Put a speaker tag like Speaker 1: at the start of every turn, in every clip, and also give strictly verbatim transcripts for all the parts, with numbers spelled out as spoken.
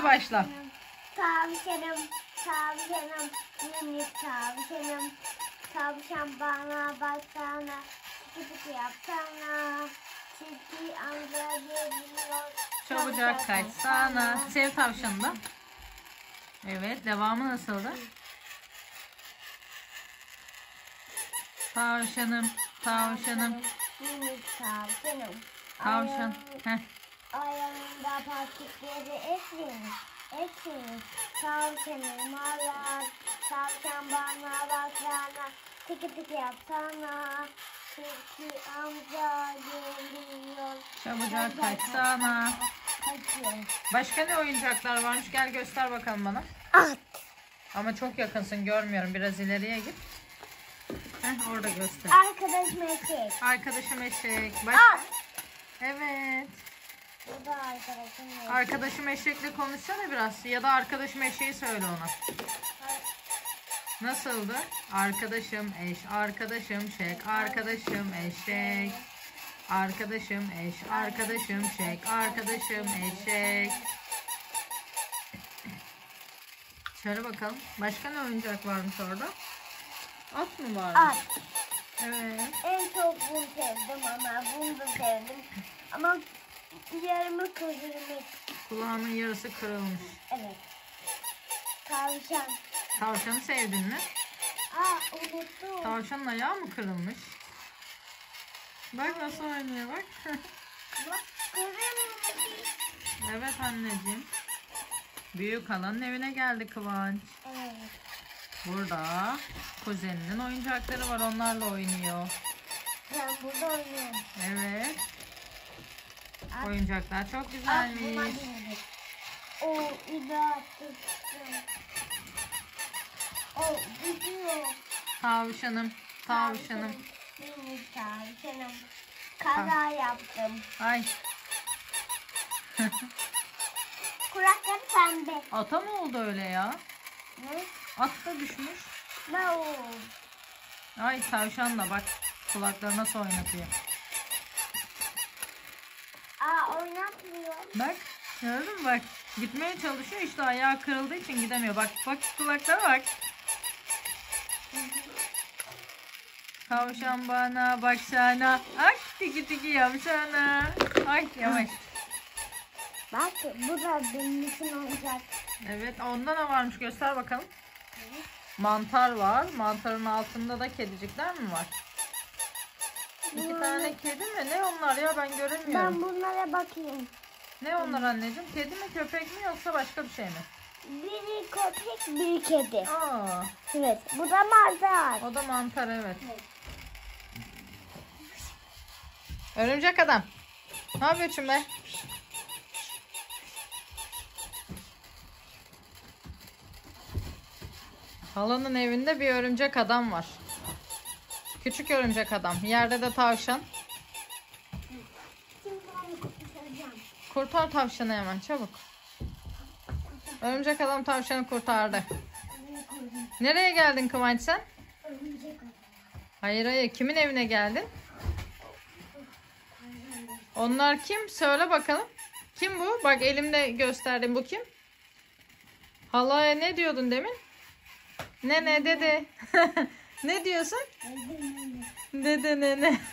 Speaker 1: Hadi başla.
Speaker 2: Tavşanım, tavşanım, minik tavşanım. Tavşan bana baksana, pıtı pıtı yapsana. Tilki amca geliyor.
Speaker 1: Çabucak kaçsana. Sev tavşanı da. Evet, devamı nasıldı? Tavşanım, tavşanım.
Speaker 2: Minik tavşanım.
Speaker 1: Tavşan. Heh.
Speaker 2: Ayağında parçıkları esmiş, esmiş. Tavşanım ağlar, tavşan bana baksana. Tıkı tıkı yapsana. Tilki amca geliyor.
Speaker 1: Çabucak kaçsana.
Speaker 2: Kaçıyor.
Speaker 1: Başka ne oyuncaklar varmış? Gel göster bakalım bana.
Speaker 2: At.
Speaker 1: Ama çok yakınsın, görmüyorum. Biraz ileriye git. Heh, orada göster.
Speaker 2: Arkadaşım eşek.
Speaker 1: Arkadaşım eşek.
Speaker 2: At.
Speaker 1: Başka? Evet.
Speaker 2: Bu da arkadaşım eşek.
Speaker 1: Arkadaşım eşekle konuşsana biraz. Ya da arkadaşım eşeği söyle ona. Nasıldı? Arkadaşım eş, arkadaşım şek, arkadaşım eşek. Arkadaşım eş, arkadaşım şek, arkadaşım eşek. Şöyle bakalım. Başka ne oyuncak varmış orada? At mı varmış?
Speaker 2: At.
Speaker 1: Evet.
Speaker 2: En çok bunu sevdim ama bunu da sevdim. Ama yarımı kırılmış.
Speaker 1: Kulağının yarısı kırılmış.
Speaker 2: Evet. Tavşan.
Speaker 1: Tavşanı sevdin mi?
Speaker 2: Aa unuttum.
Speaker 1: Tavşanın ayağı mı kırılmış? Bak nasıl oynuyor bak.
Speaker 2: Bak kırılmış.
Speaker 1: Evet anneciğim. Büyük halanın evine geldi Kıvanç.
Speaker 2: Evet.
Speaker 1: Burada kuzeninin oyuncakları var, onlarla oynuyor.
Speaker 2: Ben burada oynuyorum.
Speaker 1: Evet.
Speaker 2: At.
Speaker 1: Oyuncaklar çok
Speaker 2: At buna
Speaker 1: güzelmiş.
Speaker 2: bindik. O idatı. O gidiyor.
Speaker 1: Tavşanım, tavşanım.
Speaker 2: Minik tavşanım. Kaza yaptım.
Speaker 1: Ay,
Speaker 2: Kulakları pembe.
Speaker 1: ata mı oldu öyle ya?
Speaker 2: Ne?
Speaker 1: At da düşmüş.
Speaker 2: Ne o?
Speaker 1: Ay tavşan da bak kulakları nasıl oynatıyor.
Speaker 2: Aa oynatmıyor.
Speaker 1: Bak gördün mü bak. Gitmeye çalışıyor işte, ayağı kırıldığı için gidemiyor. Bak bak kulaklara bak. Tavşan bana baksana. Ay tiki tiki yapsana. Ay yavaş.
Speaker 2: Bak bu da benim için olacak.
Speaker 1: Evet, onda ne varmış göster bakalım. Mantar var. Mantarın altında da kedicikler mi var? İki tane kedi mi? Ne onlar ya, ben göremiyorum.
Speaker 2: Ben bunlara bakayım.
Speaker 1: Ne onlar anneciğim? Kedi mi, köpek mi, yoksa başka bir şey mi?
Speaker 2: Biri köpek, biri kedi.
Speaker 1: Aa,
Speaker 2: Evet, bu da mantar.
Speaker 1: o da mantar evet. Örümcek adam. Ne yapıyorsun be? Halanın evinde bir örümcek adam var. Küçük örümcek adam. Yerde de tavşan.
Speaker 2: Şimdi onu kurtaracağım.
Speaker 1: Kurtar tavşanı hemen çabuk. Örümcek adam tavşanı kurtardı. Nereye geldin Kıvanç sen?
Speaker 2: Örümcek adam.
Speaker 1: Hayır hayır, kimin evine geldin? Onlar kim? Söyle bakalım. Kim bu? Bak elimde gösterdim, bu kim? Halaya ne diyordun demin? Ne ne dede. Ne diyorsun? Dede ne ne.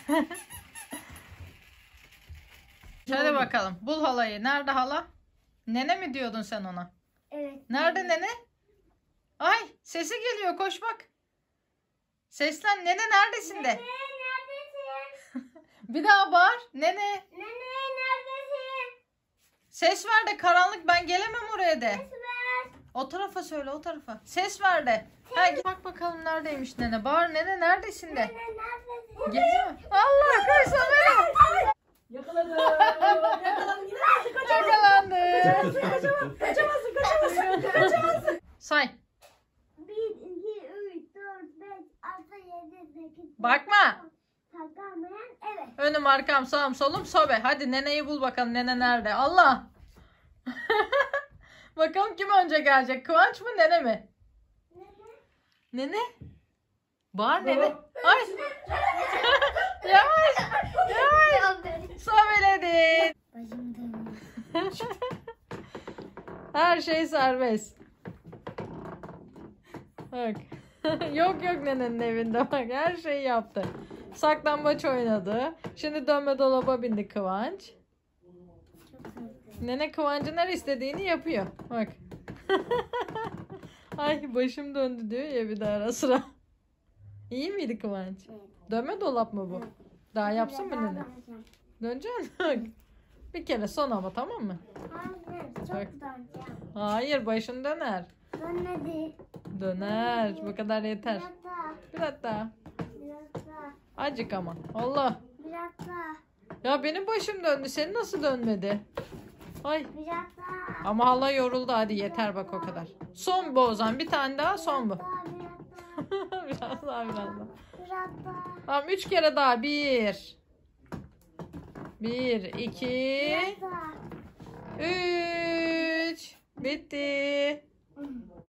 Speaker 1: Şöyle bakalım. Bul halayı. Nerede hala? Nene mi diyordun sen ona?
Speaker 2: Evet.
Speaker 1: Nerede nene? Ay sesi geliyor, koş bak. Seslen, nene neredesin de.
Speaker 2: Nene neredesin?
Speaker 1: Bir daha bağır. Nene.
Speaker 2: Nene neredesin?
Speaker 1: Ses ver de, karanlık, ben gelemem oraya de.
Speaker 2: Ses ver.
Speaker 1: O tarafa söyle, o tarafa. Ses ver de. Ha, bak bakalım neredeymiş nene. Bağır, nene neredesin de.
Speaker 2: Nene neredesin?
Speaker 1: Geliyor. Allah koş sana.
Speaker 3: Yakaladım. Yakaladım.
Speaker 1: Yakalandı.
Speaker 3: Kaçamazsın. Kaçamazsın. Kaçamazsın. Kaçamazsın.
Speaker 1: Say.
Speaker 2: bir, iki, üç, dört, beş, altı, yedi, sekiz.
Speaker 1: Bakma.
Speaker 2: Saklanmayan evet.
Speaker 1: Önüm arkam sağım solum sobe. Hadi neneyi bul bakalım, nene nerede? Allah. Bakalım kim önce gelecek? Kıvanç mı, nene mi? Nene. Bağır nene. Ay. Yavaş. Yavaş. Sobeledin.
Speaker 2: Başım dönüyor.
Speaker 1: Her şey serbest. Bak. Yok yok nenenin evinde bak her şeyi yaptı. Saklambaç oynadı. Şimdi dönme dolaba bindi Kıvanç. Nene Kıvanç'ın her istediğini yapıyor. Bak. Ay başım döndü diyor ya bir de ara sıra. İyi miydi Kıvanç? Dönme dolap mı bu? Daha yapsın mı nene? Döneceksin. Bir kere son ama tamam mı?
Speaker 2: Hayır, çok
Speaker 1: Bak.
Speaker 2: döneceğim.
Speaker 1: Hayır başın döner.
Speaker 2: Dönmedi.
Speaker 1: Döner. Bu kadar yeter.
Speaker 2: Biraz daha,
Speaker 1: Biraz daha.
Speaker 2: biraz daha,
Speaker 1: Acık ama. Allah.
Speaker 2: biraz daha,
Speaker 1: Ya benim başım döndü. Senin nasıl dönmedi? Ay.
Speaker 2: biraz daha.
Speaker 1: Ama hala yoruldu. Hadi yeter bak o kadar. Son bu o zaman. Bir tane daha son bu.
Speaker 2: Daha, biraz daha,
Speaker 1: Biraz daha biraz daha.
Speaker 2: biraz daha.
Speaker 1: Tamam üç kere daha. Bir. Bir, iki,
Speaker 2: Biraz daha.
Speaker 1: üç. Bitti.